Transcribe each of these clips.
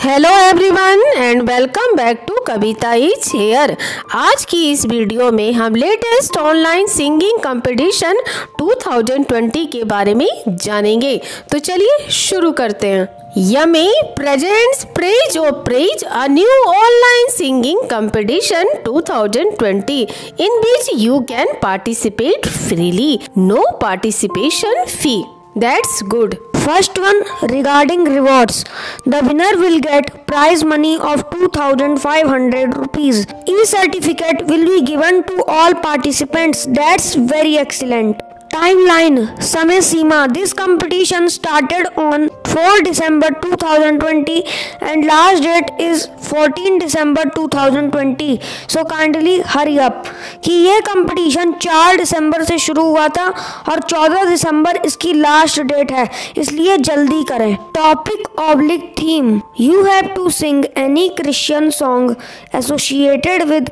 Hello everyone and welcome back to Kavita is here. आज की इस वीडियो में हम लेटेस्ट ऑनलाइन सिंगिंग कंपटीशन 2020 के बारे में जानेंगे। तो चलिए शुरू करते हैं। Yummy presents Praise or Praise, a new online singing competition 2020 in which you can participate freely. No participation fee. That's good. First one, regarding rewards. The winner will get prize money of 2,500 rupees. E-certificate will be given to all participants. That's very excellent. Timeline, समय सीमा. This competition started on 4 December 2020 and last date is 14 December 2020. So kindly hurry up. कि ये competition 4 दिसंबर से शुरू हुआ था और 14 दिसंबर इसकी last date है, इसलिए जल्दी करें. Topic oblique theme. You have to sing any Christian song associated with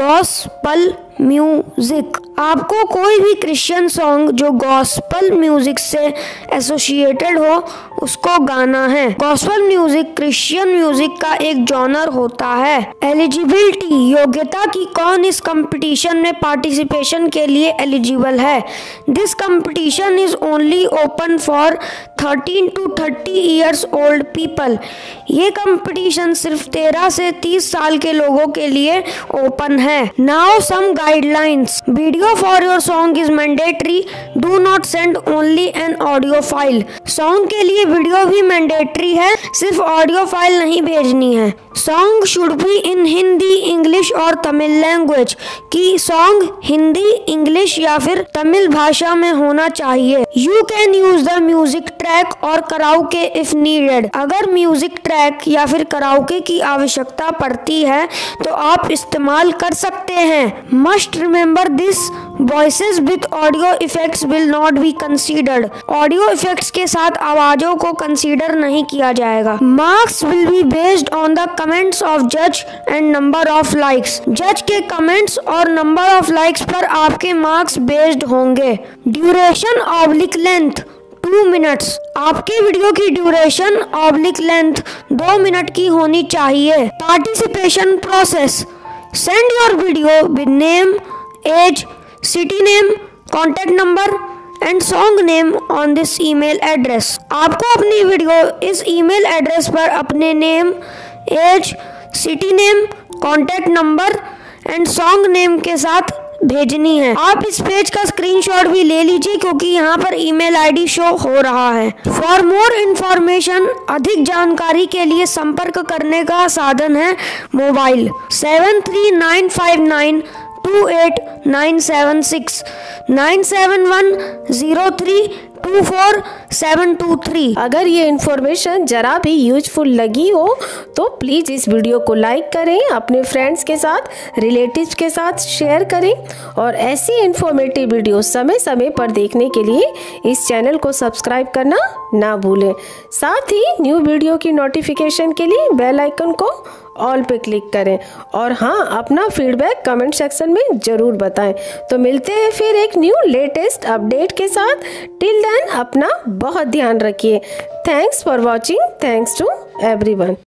gospel music. आपको कोई भी क्रिश्चियन सॉन्ग जो गॉस्पल म्यूजिक से एसोसिएटेड हो उसको गाना है. गॉस्पल म्यूजिक क्रिश्चियन म्यूजिक का एक जॉनर होता है. एलिजिबिलिटी, योग्यता की कौन इस कंपटीशन में पार्टिसिपेशन के लिए एलिजिबल है. This competition is only open for 13 to 30 years old people. ये कंपटीशन सिर्फ 13 से 30 साल के लोगों के लिए ओपन है. Now some guidelines. Video for your song is mandatory. Do not send only an audio file. Song के लिए वीडियो भी मैंडेटरी है, सिर्फ ऑडियो फाइल नहीं भेजनी है. Song should be in Hindi, English और तमिल लैंग्वेज. कि सॉन्ग हिंदी, इंग्लिश या फिर तमिल भाषा में होना चाहिए. You can use the music track और कराओके इफ नीडेड. अगर म्यूजिक ट्रैक या फिर कराओके की आवश्यकता पड़ती है तो आप इस्तेमाल कर सकते हैं. Must remember this, voices with audio effects will not be considered. Audio effects के साथ आवाजों को कंसीडर नहीं किया जाएगा. Marks will be based on the comments of जज एंड नंबर ऑफ लाइक्स. जज के कमेंट्स और नंबर ऑफ लाइक्स पर आपके मार्क्स बेस्ड होंगे. Duration oblique length 2 minutes. आपके वीडियो की ड्यूरेशन ऑब्लिक लेंथ 2 मिनट की होनी चाहिए. Participation process. Send your video with name, age, city name, contact number and song name on this email address. आपको अपनी वीडियो इस email address पर अपने name, age, city name, contact number and song name के साथ भेजनी है. आप इस पेज का स्क्रीनशॉट भी ले लीजिए क्योंकि यहाँ पर ईमेल आईडी शो हो रहा है. फॉर मोर इंफॉर्मेशन, अधिक जानकारी के लिए संपर्क करने का साधन है मोबाइल 73959 28976 9710324 अगर ये इन्फॉर्मेशन जरा भी यूजफुल लगी हो तो प्लीज़ इस वीडियो को लाइक करें, अपने फ्रेंड्स के साथ, रिलेटिव्स के साथ शेयर करें और ऐसी इन्फॉर्मेटिव वीडियो समय समय पर देखने के लिए इस चैनल को सब्सक्राइब करना ना भूलें. साथ ही न्यू वीडियो की नोटिफिकेशन के लिए बेल आइकन को ऑल पे क्लिक करें और हाँ, अपना फीडबैक कमेंट सेक्शन में ज़रूर बताएं. तो मिलते हैं फिर एक न्यू लेटेस्ट अपडेट के साथ. टिल देन अपना बहुत ध्यान रखिए. Thanks for watching. Thanks to everyone.